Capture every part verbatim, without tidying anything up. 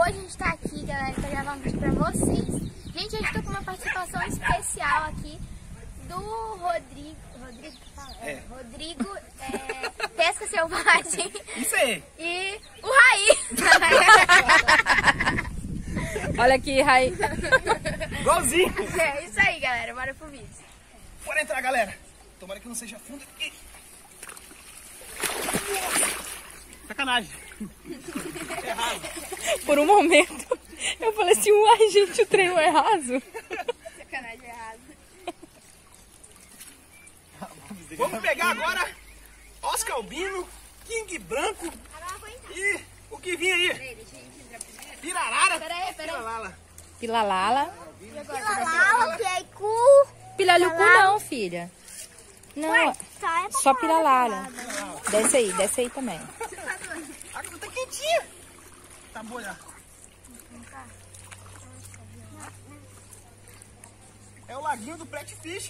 hoje a gente tá aqui, galera, pra gravar um vídeo pra vocês. Gente, a gente tá com uma participação especial aqui do Rodrigo. Rodrigo, que fala? É. Rodrigo é, Pesca Selvagem. Isso aí. E o Raí. Olha aqui, Raí. Igualzinho. É isso aí, galera. Bora pro vídeo. Bora entrar, galera. Tomara que não seja fundo aqui. Sacanagem. Errado. Por um momento, eu falei assim, uai, gente, o trem é raso. Sacanagem errado. Vamos pegar agora Oscar Albino, King Branco e o que vinha aí? Pirarara. Peraí, peraí. Piralala. Pilalala. Pilalala, piaicu. Pilalucu não, filha. Não, só piralara. Piralala. Desce aí, desce aí também. A água tá quentinha. Tá boa já. É o laguinho do Pet Fish.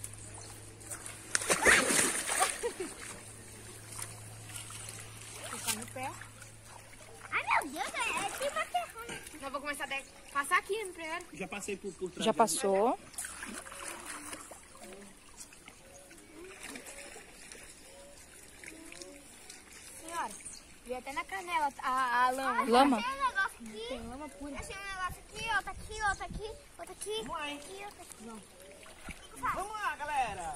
Ficar no pé. Ai, meu Deus, é tipo a terra. Eu vou começar a passar aqui no primeiro. Já passei por, por trás. Já passou. Senhora, vi até na canela a, a lama. Lama? Tem um negócio aqui. Tem lama pura. Achei um negócio aqui, outro aqui, outro aqui, outro aqui. Mãe. Aqui, outro aqui. Vamos lá, galera.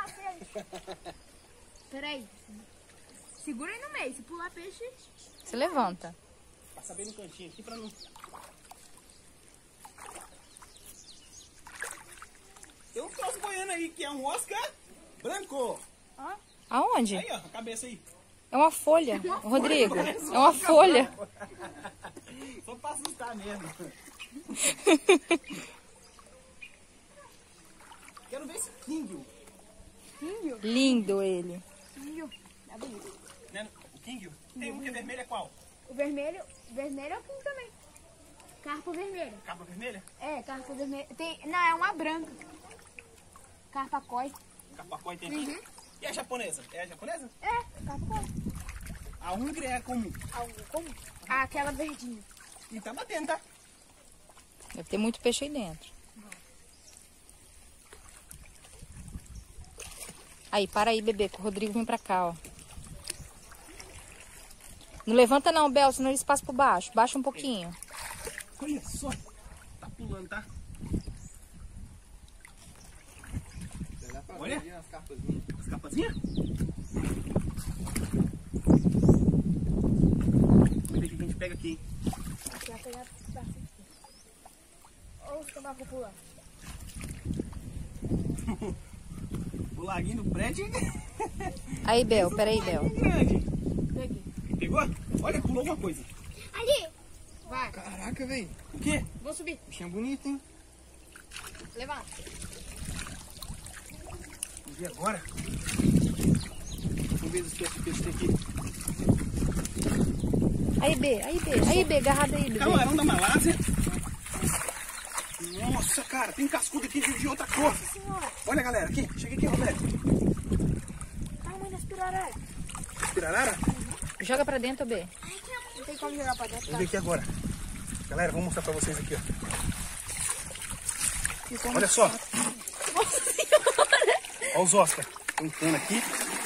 Peraí. Segura aí no meio. Se pular peixe... Se levanta. Passa bem no cantinho aqui pra não... Tem um troço boiando aí que é um Oscar branco. Aonde? Aí, ó, a cabeça aí. É uma folha, Rodrigo. É uma folha. Só pra assustar mesmo. Quero ver esse King. Lindo ele. Tá bonito. Né? O King? Tem um que é vermelho, é qual? O vermelho... Vermelho é o King também. Carpa vermelha. Capa vermelha? É, carpa vermelha. Tem... Não, é uma branca. Carpa koi. Capacói tem aqui. Uhum. E a japonesa? É a japonesa? É, carpa koi. A húngria é comum. Algo como? Ah, aquela verdinha. E tá batendo, tá? Deve ter muito peixe aí dentro. Aí, para aí, bebê, que o Rodrigo vem pra cá, ó. Não levanta não, Bel, senão eles passam por baixo. Baixa um pouquinho. Olha só. Tá pulando, tá? Olha. As capazinhas. As capazinhas? Vamos ver o que a gente pega aqui, hein? Aqui vai pegar bastante. Olha os tambacos pulando. O laguinho do prédio. Aí, Bel, peraí, Bel. Grande. Peguei. Pegou? Olha, pulou uma coisa. Ali! Vai. Caraca, velho. O quê? Vou subir. Bichinho bonito, hein? Levanta. Vamos ver agora. Vamos ver os peixes que tem aqui. Aí, B, aí, B, aí, B, agarrado aí, bebê. Camarão da Malásia. Nossa, cara, tem cascudo aqui de outra cor. Olha, galera, aqui. Chega aqui, Roberto. Tamanho das pirararas. Pirarara? Joga pra dentro, B. Não tem como jogar pra dentro. Vamos ver aqui agora. Galera, vou mostrar pra vocês aqui, ó. Olha só. Nossa senhora! Olha os Oscar. Tem um cano aqui.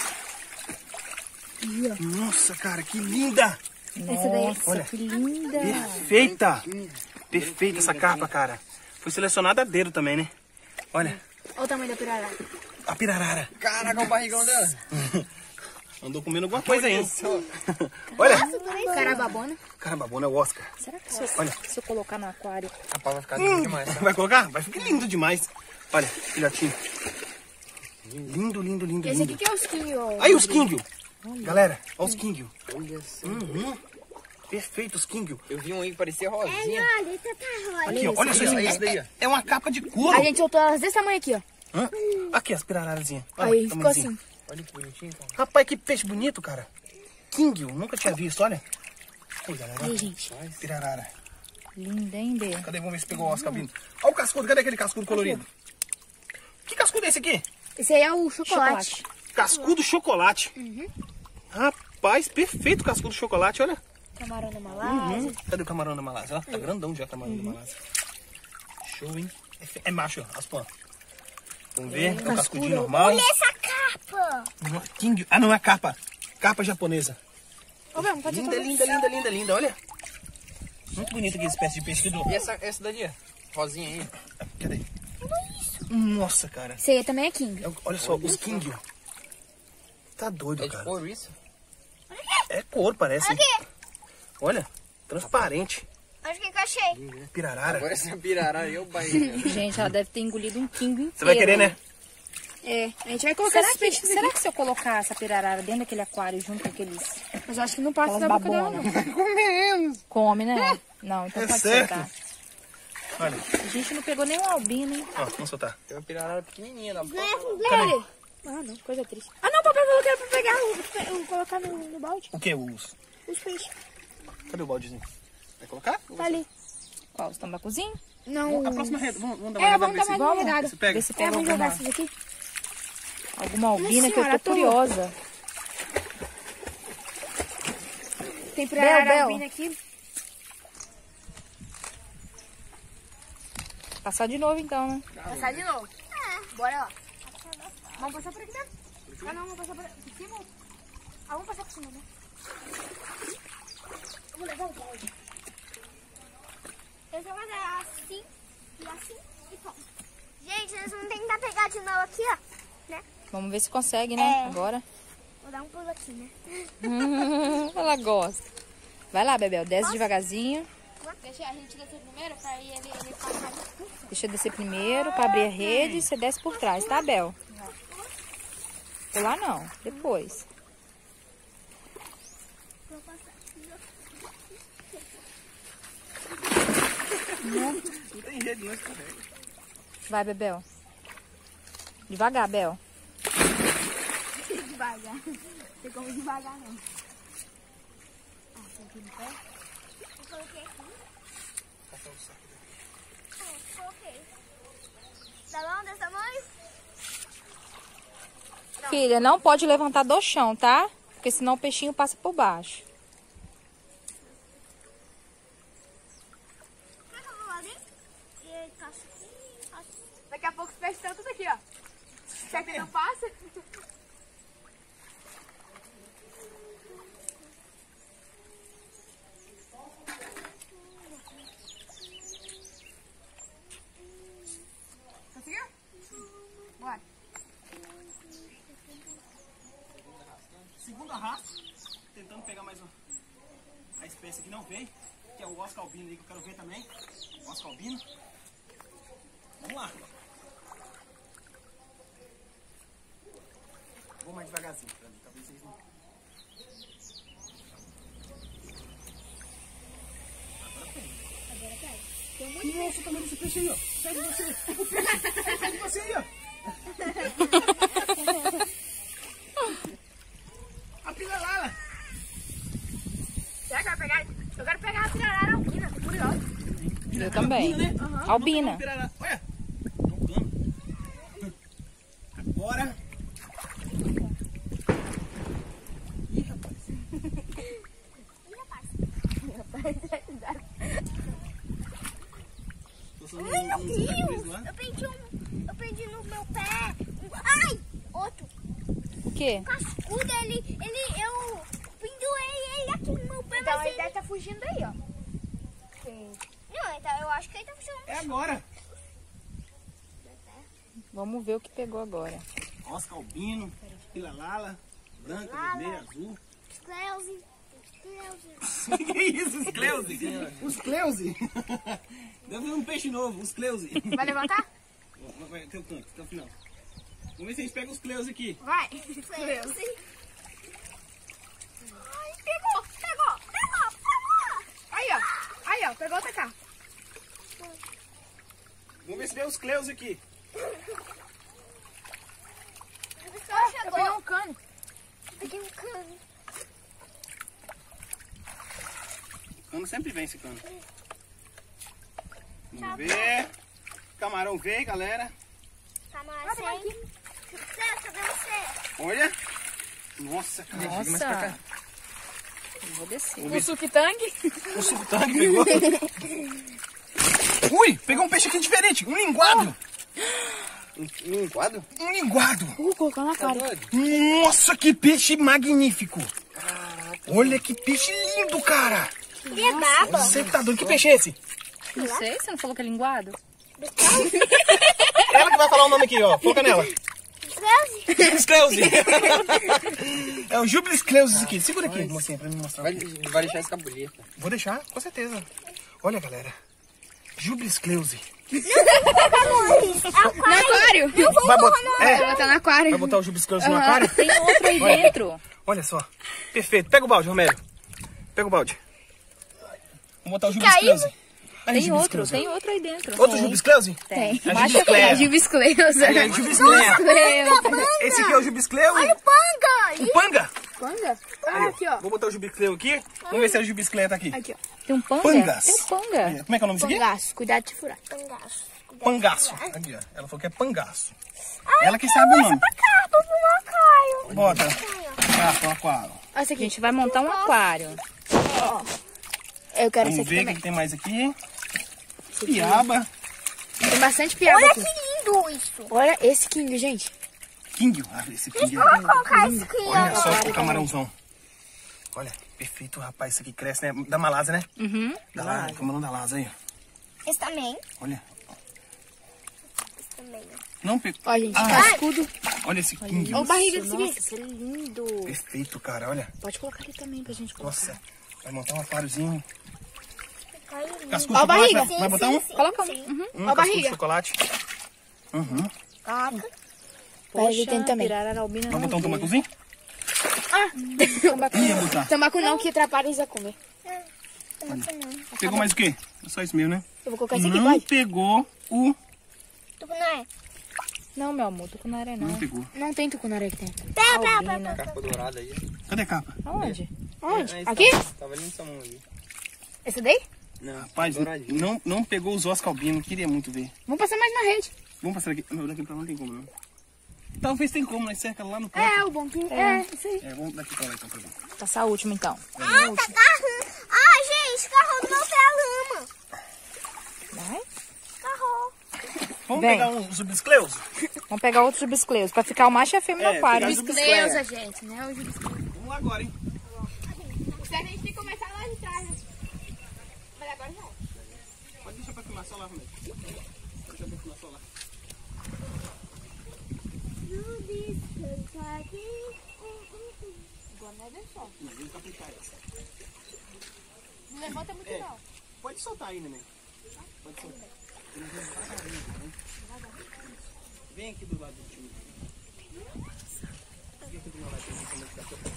Nossa, cara, que linda! Essa daí. Nossa, olha. que linda. Perfeita! Perfeita essa carpa, cara. Foi selecionada a dedo também, né? Olha, Olha o tamanho da pirarara. a pirarara. Caraca, o barrigão dela. Andou comendo alguma coisa aí, hein? Olha, Carababona. carambabona é o Oscar. Será que se eu, Olha. se eu colocar no aquário... Rapaz, vai ficar lindo demais, tá? Vai colocar? Vai ficar lindo demais. Olha, filhotinho. Lindo, lindo, lindo, Esse lindo. aqui que é os King, ó. Aí os King. Galera, olha os King. Olha só. Uhum. Perfeito os King. Eu vi um aí que parecia rosinha. olha, tá rosa. Aqui, ó, olha só isso Olha isso aí. daí, ó. É, é uma capa de couro. A gente soltou elas desse tamanho aqui, ó. Hã? Aqui, as pirararazinhas. Olha, Aí ficou tamanhozinho. assim. Olha que bonitinho, cara. Rapaz, que peixe bonito, cara. King, eu nunca tinha visto, olha. Aí, galera. Aí, gente. Pirarara. Linda, hein, B? Cadê? Vamos ver se pegou o Oscar vindo. Olha o cascudo, cadê aquele cascudo colorido? Que cascudo é esse aqui? Esse aí é o chocolate. Chocolate. Cascudo chocolate. Uhum. Rapaz, perfeito cascudo chocolate, olha. camarão da Malásia. Uhum. Cadê o camarão da Malásia? Ó, tá grandão já o camarão da Malásia. Show, hein? É, fe- é macho, ó, as pãs. Vamos ver, é o cascudinho normal. Olha essa capa! King... Ah, não, é capa. Capa japonesa. Ô, Bel, pode Linda, linda, linda, linda, linda, olha. Muito bonita aqui essa espécie de peixe. E essa, essa dali, ó? Rosinha aí. Cadê? Nossa, cara. Esse aí também é King. É- Olha só, os King, ó. Tá doido, É de cara. couro isso? É cor, parece. Olha, transparente. Olha o que eu achei. Pirarara. Agora essa pirarara eu baí. Gente, ela deve ter engolido um king inteiro. Você vai querer, né? É, a gente vai colocar Será esses que, peixes será aqui. que se eu colocar essa pirarara dentro daquele aquário junto com aqueles... Mas eu acho que não passa Aquelas da boca dela, babonas. não. Comemos. Come, né? Não, então É pode certo. soltar. Olha, A gente não pegou nenhum albino, hein? ó, vamos soltar. Tem uma pirarara pequenininha na boca. Cadê? Ah, não, coisa triste. Ah, não, papai falou que era pra pegar, eu vou- eu vou colocar no, no balde. O que, os? Os peixes. Cadê o baldezinho? Vai colocar? Tá ali. Qual? Os tambacuzinhos? Não. A próxima rede, vamos, vamos dar uma É, olhada vamos pra dar ver mais se- uma olhada. se pega. Vê se É, pega vamos jogar alguma, esses aqui. alguma albina que eu senhora, tô tô- curiosa. Tem Bel, pirarara Bel. albina aqui. Passar de novo então, né? Passar de novo. É. Bora lá. Vamos passar por aqui dentro? Ah, não, vamos passar por por cima. Ah, vamos passar por cima, né? Vamos levar o balde. Eu vou fazer assim, e assim, e pronto. Gente, nós vamos tentar pegar de novo aqui, ó. Né? Vamos ver se consegue, né? É. Agora. Vou dar um pulo aqui, né? Ela gosta. Vai lá, Bebel. Desce devagarzinho. Deixa a gente descer primeiro pra ir ele, ele passar. Deixa eu descer primeiro pra abrir a rede e você desce por trás, tá, Bel? Pular não, depois. Não tem rede, não escorrega. Vai, Bebel. Devagar, Bel. Devagar. Não tem como devagar, não. Ah, tem aqui no pé? Eu coloquei aqui. Ah, coloquei. Tá bom desse tamanho? Filha, não pode levantar do chão, tá? Porque senão o peixinho passa por baixo. Será que eu vou lá dentro? E ele passa aqui, passa. Daqui a pouco os peixes estão tudo aqui, ó. Será que não passa? Conseguiu? Bora. Segundo arrasto, tentando pegar mais uma. A espécie que não veio, que é o Oscar albino aí, que eu quero ver também. Oscar albino. Vamos lá. Vou mais devagarzinho, pra mim, talvez vocês não. Agora tem. Tem muito. Nossa, o tamanho desse peixe aí, ó. Segue você. Segue você aí, ó. A pirarara. Será que vai pegar? Eu quero pegar a pirarara albina, tô curiosa. Eu também. Né? Albina. Pirarara. Olha. Tocando. Agora. Ih, rapaz. Ih, rapaz. Tô só no- Ai, meu no- no- Deus! lá. Eu perdi um. Eu perdi no meu pé. Um- Ai! Outro. O quê? Cascudo, ele. Ele. Eu pendurei ele aqui no meu pé. Então ele deve estar fugindo daí, ó. Não, então eu acho que ele tá fugindo. É agora. Vamos ver o que pegou agora. Oscar albino, pilalala, branca, Lala. vermelha, azul. Cleusi. Cleusi. Que isso, os Cleusi? Os Cleusi. Deve ser um peixe novo, os Cleusi. Vai levantar? Vai, vai, até o canto, até o final. Vamos ver se a gente pega os Cleusi aqui. Vai. Cleusi. Ai, pegou, pegou, pegou, pegou. Aí, ó. Aí, ó. Pegou outra cá. Vamos ver se vê os Cleusi aqui. Ah, eu peguei um cano. Eu peguei um cano. O cano sempre vem esse cano. Vamos ver. Camarão veio, galera. Camarão sem. Cadê você? Olha. Nossa, cara. Nossa. Vou descer. ver O suquitang? O sucutang pegou. Ui, pegou um peixe aqui diferente. Um linguado. Um linguado? Um linguado. Uh, colocou na cara. Nossa, que peixe magnífico. Olha que peixe lindo, cara. Ele é baba. Você tá doido? Que peixe é esse? Não sei, você não falou que é linguado? Ela que vai falar o nome aqui, ó. Foca nela. Jubilis Cleusi. É o Jubilis Cleusi aqui. Segura aqui, mocinha, pra me mostrar. Vai, vai deixar escapulir. Vou deixar, com certeza. Olha, galera. Jubilis Cleusi. No aquário. Vai botar, é, Vai botar no aquário. vai botar o Jubilis Cleusi no aquário? Tem outro aí dentro. Olha só. Perfeito. Pega o balde, Romero. Pega o balde. Vamos botar o Jubilis Cleusi. Aí, Tem Jubilis outro, Cleusi. tem outro aí dentro. Outro Jubilis Cleusi? Tem. É Mas Jubilis Cleusi. é Jubilis Cleusa. É Jubilis Cleusi. Cleusa. Esse aqui é o Jubilis Cleusi. Panga! O Panga. Panga? Ah, aqui, ó. Vou botar o Jubilis Cleusi aqui. Vamos ver se o Jubilis Cleusi tá aqui. Aqui, ó. Tem um panga? Pangas. Tem um panga. Como é que é o nome disso aqui? Pangaço, cuidado de furar. Pangaço. Pangaço. Aqui, ó. Ela falou que é pangaço. Ela que sabe o nome. Carpa pro aquário. Bota. Carpa, aquário. Olha isso aqui. A gente vai montar um aquário. Eu quero esse Vamos aqui ver o também. que tem mais aqui. Piaba. Tem bastante piaba Olha aqui. que lindo isso. Olha esse king, gente. King. Ah, esse King Vou é... colocar isso aqui, Olha ó. só o camarãozão. Olha, perfeito, rapaz. Isso aqui cresce, né? Da Malásia, né? Uhum. Da Malásia. Camarão da Malásia aí. Esse também. Olha. Esse também. Não pegou. Ó, gente, Ah, cascudo. olha esse King. Ó, barriga desse Nossa, aqui. Isso é lindo. perfeito, cara. Olha. Pode colocar ali também pra gente colocar. Nossa. Vai montar um aquáriozinho. Caiu lindo. Cascudo de Ó, chocolate. barriga. Vai, vai botar um? Coloca um. Uhum. Um Ó, cascudo de barriga. chocolate. Uhum. Coloca. Poxa, tem também. Vai botar um tomacozinho? Tambacu. Ia botar. Tambacu não, que atrapalha eles a comer. Pegou mais o quê? É só isso mesmo, né? Eu vou colocar esse aqui, Não pode? pegou o... Tucunaré. Não, meu amor, tucunaré não. Não pegou. Não tem tucunaré aqui dentro. Pega, pega, pega. Albina. Carpa dourada aí. Cadê a capa? Aonde? É, Aonde? aí Aqui? Tava, tava ali nessa mão ali. Esse daí? Não, Rapaz, douradinho. não, não pegou os Oscar Albino. Queria muito ver. Vamos passar mais na rede. Vamos passar aqui. Não, daqui pra lá não tem como, não. Talvez tem como, nós cerca lá no canto. É, o bom que... É, isso aí. É, vamos daqui pra lá então, pra ver. Passar a última, então. Ah, tá carro. Ah, gente, carro do meu pé a lama. Vai. Carro. Vamos Vem. pegar um Jubilis Cleusi? Vamos pegar outros Jubiscleus, pra ficar o macho e a fêmea no É, aquário. pegar Jubilis Cleusa, gente, né? O Jubilis Vamos lá agora, hein? Se a gente tem que começar lá de trás. Mas agora já é. Pode deixar pra filmar só lá, Romero. Deixa pra filmar só lá. Agora não é deixar. Não, vamos caprichar essa. Não levanta muito É. não. Pode soltar aí, neném. Pode soltar. Vem aqui do lado do tio. Vem aqui do meu lado. Vem aqui como é que tá seu pé.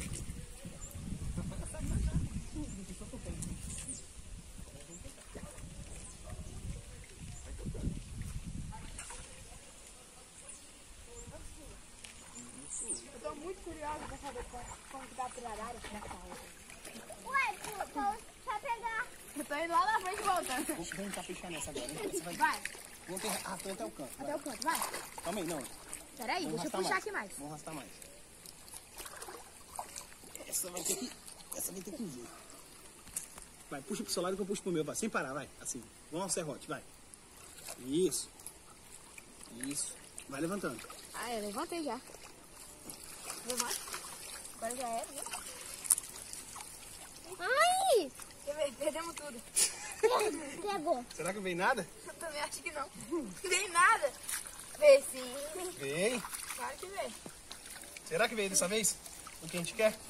Eu tô muito curiosa pra saber como que dá pra arara aqui na casa. Ué, pô, tô só pegar. Eu tô indo lá na frente e voltando. Vamos, vamos caprichar nessa agora, hein? Você vai... Vai, Vamos ter... Ah, foi até o canto. até o canto, vai. Calma aí, não. Peraí, Vamos deixa eu arrastar puxar mais. aqui mais. Vamos arrastar mais. Essa vai ter que... Essa vai ter que ir. Vai, puxa pro seu lado que eu puxo pro meu. Vai, sem parar, vai. Assim. Vamos ao serrote, vai. Isso. Isso. Vai levantando. Ah, eu levantei já. Levanta. Agora já era, né? Ai! Perdemos tudo. Pegou. Será que vem nada? Eu também acho que não. Nem nada. Vê sim. Vem. Claro que vê. Será que veio dessa vez? O que a gente quer?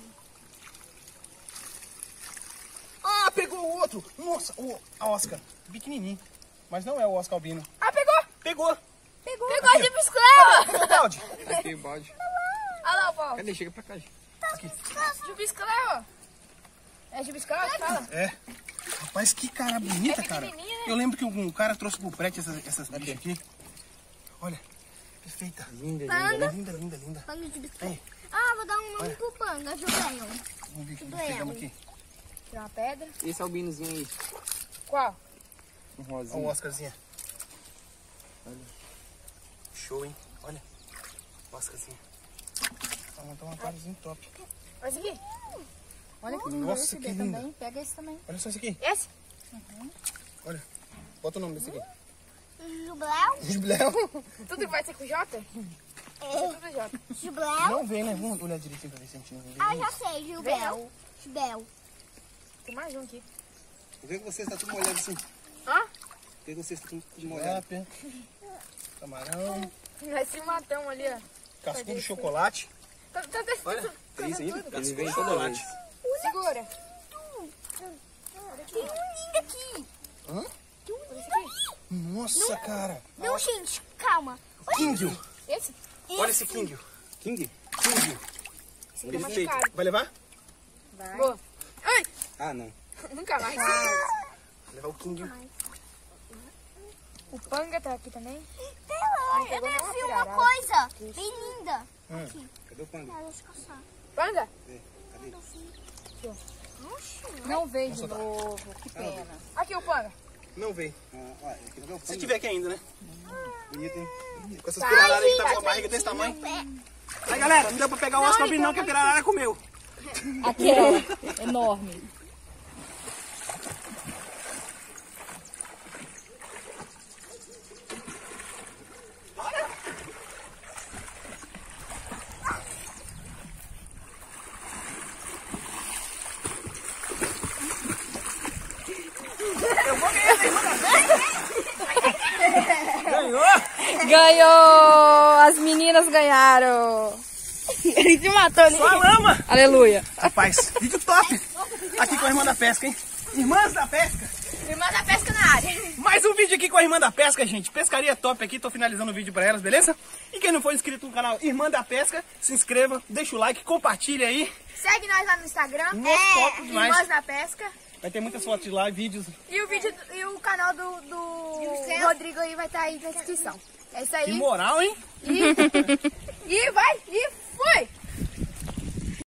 Ah, pegou o outro. Nossa, o a Oscar. Pequenininho. Mas não é o Oscar Albino. Ah, pegou. Pegou. Pegou. Pegou a Jubiscleu. Pegou o balde. Aqui o balde. Olha lá o pau. Cadê? Chega pra cá, gente. Jubiscleu. É Jubiscleu que fala? É. Rapaz, que cara bonita, cara. pequenininha, né? Eu lembro que um cara trouxe pro prédio essas, essas bichas aqui. Olha, perfeita. Linda, Linda, linda, linda, linda. Panga de biscoito. Aí, Ah, vou dar um nome pro panga, Julião. vamos ver o que Tudo nós pegamos ela. aqui. Tem uma pedra. Esse albinozinho aí. Qual? Um Olha o rosinho. Oscarzinha. Olha. Show, hein? Olha. Oscarzinha. Vamos montar um aquáriozinho top. Olha isso aqui. Olha que lindo Nossa, esse que dele linda. também. Pega esse também. Olha só esse aqui. Esse? Olha. Bota o nome desse aqui. Jubléu. Jubileu. Tudo que vai ser com J? Tudo J. Jubléu. Não vem, né? Vamos olhar direitinho pra ver se a gente não vê. Ah, já sei, Jubel. Jubel. Tem mais um aqui. Por que você está tudo molhado assim? Hã? Por que você está tudo molhado? Tilápia, camarão, Vai se matão ali, ó. cascudo de chocolate. Tá, tá, tá, Olha, Tem isso ainda? Ele cascudo vem de toda chocolate. vez. Segura. Tem um lindo aqui. Hã? Olha esse aqui. Nossa, cara. Não, gente, calma. King. Esse? Olha esse King. King? King. Esse aqui é mais Perfeito. caro. Vai levar? Vai. Boa. Ai, Ah, não. nunca mais. Vai levar o King. O panga tá aqui também. Pela, eu vi uma coisa bem linda. Hum. Cadê o panga? Ah, deixa eu caçar. Panga? É, cadê? Não veio de novo. Que pena. Aqui o panga. Não vem. Ah, olha, aqui não é o Se panga. tiver aqui ainda, né? Bonito, hein? Com essas pirararas aí que tá com a barriga desse tamanho. Aí, galera, não deu pra pegar o osso não, que a pirarara comeu. Aqui é enorme. Ganhou! Ganhou! As meninas ganharam. Ele se matou ali. Só a lama! Aleluia. Rapaz, vídeo top! Aqui com a Irmã da Pesca, hein? Irmãs da Pesca! Irmã da pesca na área. Mais um vídeo aqui com a Irmã da Pesca, gente. Pescaria top aqui, tô finalizando o vídeo pra elas, beleza? E quem não for inscrito no canal Irmã da Pesca, se inscreva, deixa o like, compartilha aí. Segue nós lá no Instagram. Muito top demais. Irmãs da Pesca. Vai ter muitas fotos lá, vídeos. E o vídeo e o canal do, do Rodrigo aí vai estar aí na descrição. É isso Que aí. moral, hein? E